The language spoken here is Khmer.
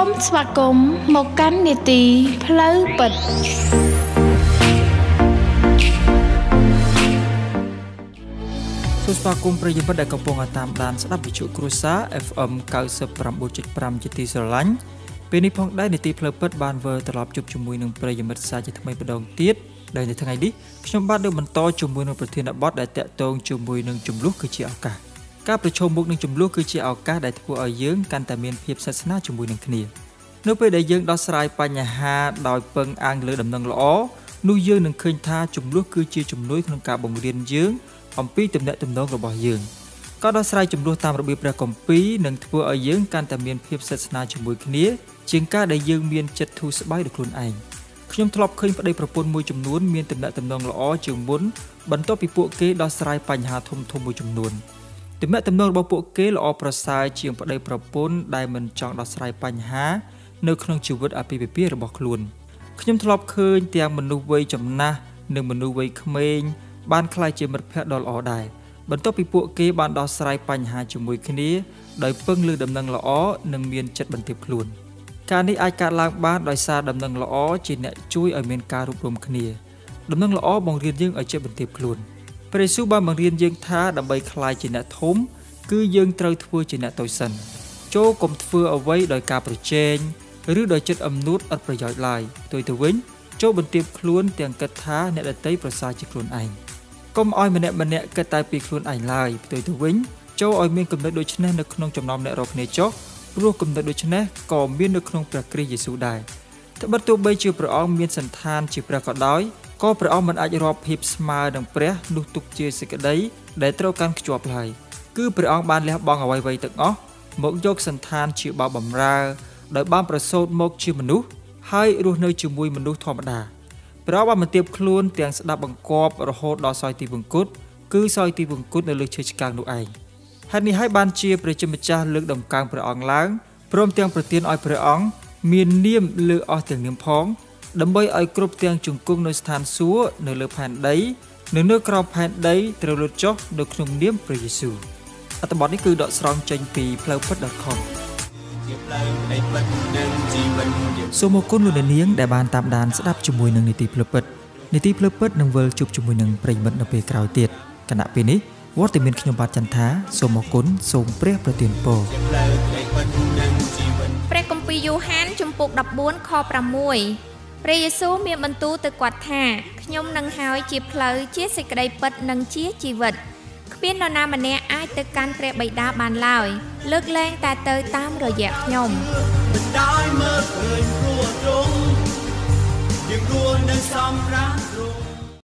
សូមស្វាគមន៍មកកាន់នីតិផ្លូវពិតសូមស្វាគមន៍ប្រិយមិត្តដែលកំពុងតាមដានស្ដាប់វិទ្យុគ្រួសារ FM 99.5 ជាទីស្រឡាញ់ពេលនេះផងដែរនីតិផ្លូវពិតបានវិលត្រឡប់ជួបជាមួយនឹងប្រិយមិត្តសាជាថ្មីម្ដងទៀតដែលនៅថ្ងៃនេះខ្ញុំបាទនឹងបន្តជាមួយនឹងប្រធានបទដែលតាក់ទងជាមួយនឹងចំនួនគឺជាឱកាសការប្រឈមមុខនឹងចំនួនគឺជាឱកាសដែលធ្វើឲ្យយើងកាន់តែមានភាពស្និទ្ធស្នាលជាមួយនឹងគ្នានៅពេលដែលយើងដោះស្រាយបញ្ហាដោយពឹងអាងលើដំណឹងល្អនោះយើងនឹងឃើញថាចំនួនគឺជាជំនួយក្នុងការបង្រៀនយើងអំពីទំនាក់ទំនងរបស់យើងក៏ដោះស្រាយចំនួនតាមរបៀបព្រះគម្ពីរនឹងធ្វើឲ្យយើងកាន់តែមានភាពស្និទ្ធស្នាលជាមួយគ្នាជាងការដែលយើងមានចិត្តធូរស្បើយដល់ខ្លួនឯងខ្ញុំធ្លាប់ឃើញប្តីប្រពន្ធមួយចំនួនមានទំនាក់ទំនងល្អជាងមុនបន្ទាប់ពីពួកគេដោះស្រាយបញ្ហាធំៗមួយចំនួនទំនាក់ទំនងរបស់ពួកគេល្អប្រសើរជាងប្តីប្រពន្ធដែលមិនចង់ដោះស្រាយបញ្ហានៅក្នុងជីវិតអាពាហ៍ពិពាហ៍របស់ខ្លួនខ្ញុំធ្លាប់ឃើញទាំងមនុស្សវ័យចំណាស់និងមនុស្សវ័យក្មេងបានក្លាយជាមិត្តភក្តិដ៏ល្អដែរបន្ទាប់ពីពួកគេបានដោះស្រាយបញ្ហាជាមួយគ្នាដោយពឹងលើដំណឹងល្អនិងមានចិត្តបន្ទាបខ្លួនការនេះអាចកើតឡើងបានដោយសារដំណឹងល្អជាអ្នកជួយឲ្យមានការរួបរមគ្នាដំណឹងល្អបង្រៀនយើងឲ្យចេះបន្ទាបខ្លួនព្រះយេស៊ូវបានបង្រៀនយើងថាដើម្បីក្លាយជាអ្នកធំគឺយើងត្រូវធ្វើជាអ្នកតូចសិនចូលកុំធ្វើអ្វីដោយការប្រជែងឬដោយចិត្តអំនួតឥតប្រយោជន៍ឡើយផ្ទុយទៅវិញចូលបន្ទាបខ្លួនទាំងគិតថាអ្នកដទៃប្រសើរជាខ្លួនឯងកុំឲ្យម្នាក់គិតតែពីខ្លួនឯងឡើយផ្ទុយទៅវិញចូលឲ្យមានគំនិតដូចនេះនៅក្នុងចំណោមអ្នករាល់គ្នាចុះព្រោះគំនិតដូចនេះក៏មាននៅក្នុងព្រះគ្រីស្ទយេស៊ូវដែរត្បិតទោះបីជាព្រះអង្គមានសន្តានជាព្រះក៏ដោយក៏ព្រះអង្គមិនអាចរាប់ភាពស្មើនឹងព្រះនោះទុកជាសេចក្តីដែលត្រូវកាន់ខ្ជាប់ឡើយគឺព្រះអង្គបានលះបង់អ្វីៗទាំងអស់មកយកសន្តានជាបោបម្រើដោយបានប្រសូតមកជាមនុស្សហើយរស់នៅជាមួយមនុស្សធម្មតាព្រះអង្គបានបន្ទាបខ្លួនទាំងស្ដាប់បង្គាប់រហូតដល់សោយទីវង្គតគឺសោយទីវង្គតនៅលើឈើឆ្កាងនោះឯងហេតុនេះហើយបានជាព្រះជាម្ចាស់លើកតម្កើងព្រះអង្គឡើងព្រមទាំងប្រទានឲ្យព្រះអង្គមាននាមលើអស់ទាំងនាមផងដើម្បីឲ្យគ្រប់ទាំងជង្គង់នៅស្ថានសួគ៌នៅលើផែនដីនិងនៅក្រោមផែនដីត្រូវលុតចុះនៅក្នុងនាមព្រះយេស៊ូវអត្ថបទនេះគឺដកស្រង់ចេញពីផ្លូវពិត .com សូមអរគុណលោកអ្នកនាងដែលបានតាមដានស្ដាប់ជាមួយនឹងនីតិផ្លូវពិតនីតិផ្លូវពិតនឹងវិលជួបជាមួយនឹងប្រិយមិត្តនៅពេលក្រោយទៀតគណៈពេលនេះវត្តមានខ្ញុំបាទចន្ទថាសូមអរគុណសូមព្រះប្រទានពរព្រះគម្ពីរយ៉ូហានជំពូក14ខ6ព្រះយេស៊ូវមានបន្ទូលទៅគាត់ថាខ្ញុំនឹងហើយជាផ្លូវជាសេចក្តីពិតនិងជាជីវិតគ្មាននរណាម្នាក់អាចទៅកាន់ព្រះបិតាបានឡើយលើកលែងតែទៅតាមរយៈខ្ញុំមិនដោយមើលឃើញព្រោះទ្រង់យើងគួរនៅសម្រាប់